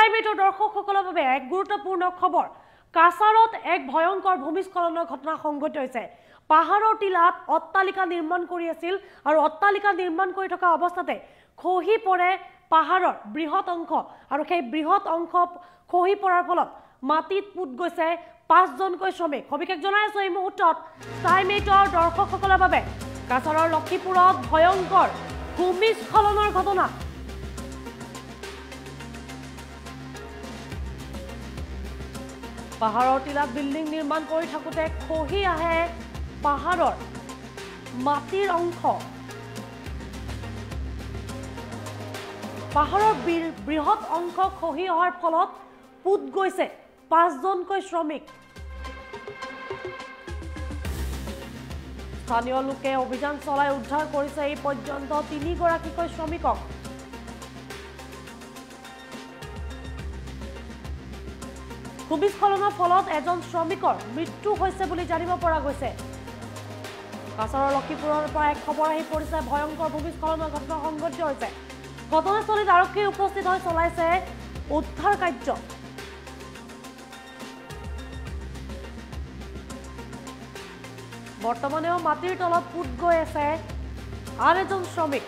টাইমেটৰ দৰ্শকসকলৰ বাবে এক গুৰুত্বপূৰ্ণ খবৰ কাছাৰত এক ভয়ংকৰ ভূমিস্খলনৰ ঘটনা সংঘটিত হৈছে পাহাৰৰ টিলাত অট্টালিকা নিৰ্মাণ কৰি আছিল আৰু অট্টালিকা নিৰ্মাণ কৰি থকা অৱস্থাতে খহি পৰে পাহাৰৰ বৃহৎ অংশ আৰু সেই বৃহৎ অংশ খহি পৰাৰ ফলত মাটিত পুত গৈছে 5 জনকৈ শ্ৰমিক সবিশেষ জনাই আছো এই মুহূৰ্তত টাইমেটৰ দৰ্শকসকলৰ বাবে কাছাৰৰ লক্ষীপুৰত ভয়ংকৰ ভূমিস্খলনৰ ঘটনা পাহাৰৰ টিলাত বিল্ডিং নিৰ্মাণ কৰি থাকোতে খহি আহে পাহাৰৰ মাটিৰ অংশ পাহাৰৰ বৃহৎ অংশ খহি অহাৰ ফলত পুত গৈছে 5 জনকৈ শ্ৰমিক স্থানীয় লোকে অভিযান চলাই উদ্ধাৰ কৰিছে এই পৰ্যন্ত 3 গৰাকীকৈ শ্ৰমিকক ভূমিস্খলনৰ ফলত এজন শ্ৰমিকৰ মৃত্যু হৈছে বুলি জানিব পৰা গৈছে কাছাৰৰ লক্ষীপুৰৰ পৰা এক খবৰ আহি পৰিছে ভয়ংকৰ ভূমিস্খলনৰ ঘটনা সংঘটিত হৈছে ঘটনাস্থলীত আৰক্ষী উপস্থিত হৈ চলাইছে উদ্ধাৰ কাৰ্য বৰ্তমানেও মাটিৰ তলত পুত গৈ আছে আন এজন শ্ৰমিক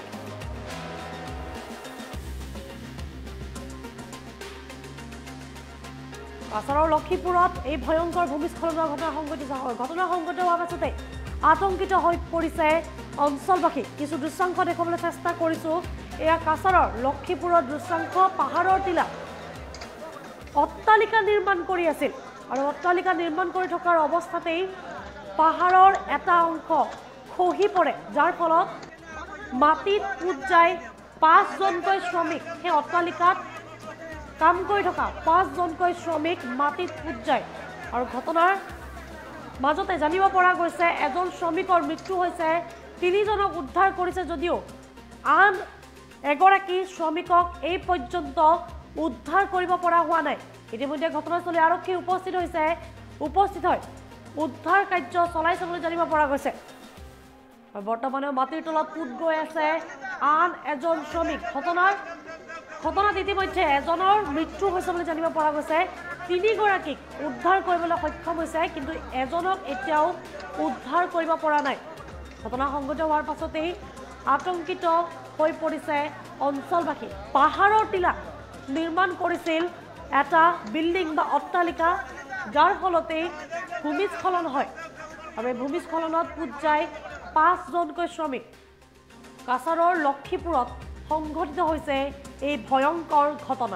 কাছাৰৰ লক্ষীপুৰত এই ভয়ংকৰ ভূমিস্খলনৰ ঘটনা সংঘটিত হোৱাৰ পাছতে আতংকিত হৈ পৰিছে অঞ্চলবাসী কিছু দৃশ্যাংশ দেখুৱাবলৈ চেষ্টা কৰিছোঁ এয়া কাছাৰৰ লক্ষীপুৰৰ দৃশ্যাংশ পাহাৰৰ টিলা অট্টালিকা নিৰ্মাণ কৰি আছিল আৰু অট্টালিকা নিৰ্মাণ কৰি থকাৰ অৱস্থাতেই পাহাৰৰ এটা অংশ খহি পৰে যাৰ ফলত মাটিত পুত যায় 5 জনকৈ শ্ৰমিক সেই অট্টালিকাত কাম কৰি থকা 5 জনকৈ শ্ৰমিক মাটিত পুত যায় আৰু ঘটনাৰ মাজতে জানিব পৰা গৈছে এজন শ্ৰমিকৰ মৃত্যু হৈছে 3 জনক উদ্ধাৰ কৰিছে যদিও আন এগৰাকী শ্ৰমিকক এই পৰ্যন্ত উদ্ধাৰ কৰিব পৰা হোৱা নাই ইতিমধ্যে ঘটনাস্থলী আৰক্ষী উপস্থিত হৈ উদ্ধাৰ কাৰ্য চলাইছে বুলি জানিব পৰা গৈছে বৰ্তমানে মাটিৰ তলত পুত গৈ আছে আন এজন শ্ৰমিক ঘটনাত ইতিমধ্যে এজনৰ মৃত্যু হৈছে বুলি জানিব পৰা গৈছে 3 গৰাকীক উদ্ধাৰ কৰিবলৈ সক্ষম হৈছে কিন্তু এজনক এতিয়াও উদ্ধাৰ কৰিব পৰা নাই ঘটনা সংঘটিত হোৱাৰ পাছতেই আতংকিত হৈ পৰিছে অঞ্চলবাসী পাহাৰৰ টিলা নিৰ্মাণ কৰিছিল এটা বিল্ডিং বা অট্টালিকা যাৰ ফলতেই ভূমিস্খলন হয় আৰু এই ভূমিস্খলনত পুত যায় 5 জনকৈ শ্ৰমিক কাছাৰৰ লক্ষীপুৰত সংঘটিত হৈছে এই ভয়ংকৰ ঘটনা